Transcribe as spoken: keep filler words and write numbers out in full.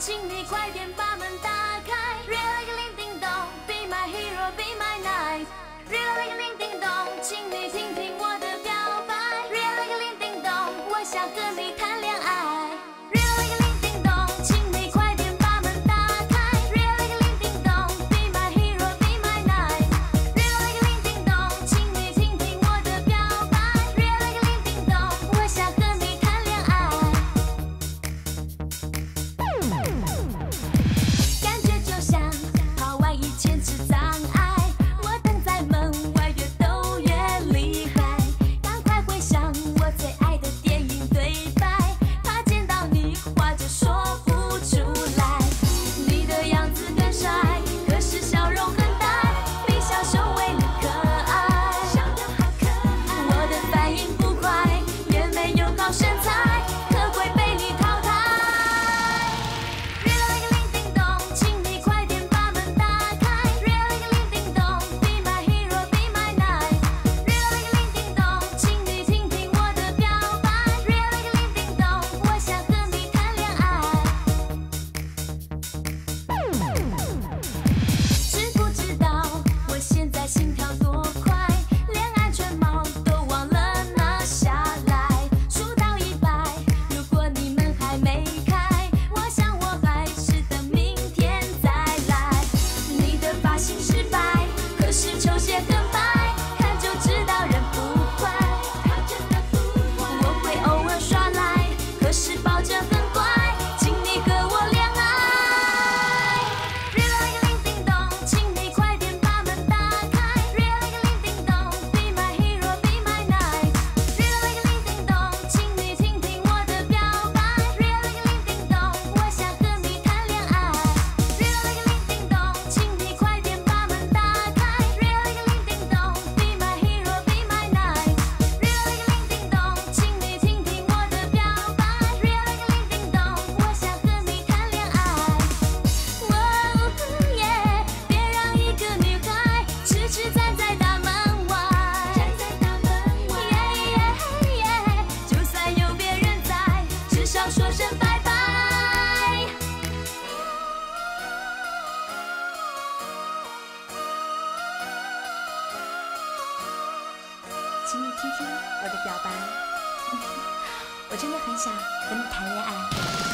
请你快点把门打开。Really 铃叮咚 ，Be my hero, be my night。Really 铃叮咚，请你听听我的表白。Really 铃叮咚，我想和你谈恋爱。Really 铃叮咚，请你快点把门打开。Really 铃叮咚 ，Be my hero, be my night。Really 铃叮咚，请你听听我的表白。Really 铃叮咚，我想和你谈恋爱。感觉就像抛完一千次障碍，我等在门外越逗越厉害。赶快回想我最爱的电影对白，怕见到你话就说不出来。你的样子更帅，可是笑容很呆，比小熊维尼可爱。我的反应不快，也没有好身材，可会被你淘汰。Really 铃叮咚，请你快点把门打开。Really 铃叮咚 ，Be my hero, be my night。Really 铃叮咚，请你听听我的表白。Really 铃叮咚，我想和你谈恋爱。知不知道我现在心跳多快，连安全帽都忘了拿下来。数到一百，如果你们还没开，我想我还是等明天再来。你的发型失败，可是球鞋很白，看就知道人不坏。我会偶尔耍赖，可是抱着很乖，请你和我恋爱。Really 铃叮咚，请你快点把门打开。Really 铃叮咚 ，Be my hero, be my night。Really 铃叮咚，请你听听我的表白。Really 铃叮咚，我想和你谈恋爱。Really 铃叮咚，请你快点把门打开。Really 铃叮咚 ，Be my hero, be my night。Really 铃叮咚，请你听听我的表白。Really 铃叮咚，我想和你谈恋爱。哦耶，别让一个女孩痴痴站在大门外。耶耶耶，就算有别人在，至少说声拜拜。请你听听我的表白，我真的很想和你谈恋爱。